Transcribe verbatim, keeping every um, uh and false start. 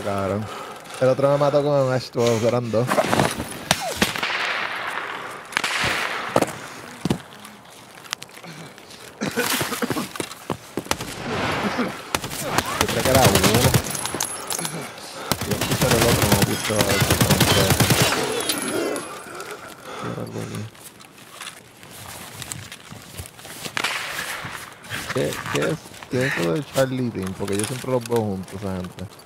cabrón. El otro me mató con un Ash dos, eran dos. Yo creo que era uno. Yo escuché el otro, no he visto el otro. Era algo mío. ¿Qué, qué es, qué es eso de Charlie Team? Porque yo siempre los veo juntos, esa gente.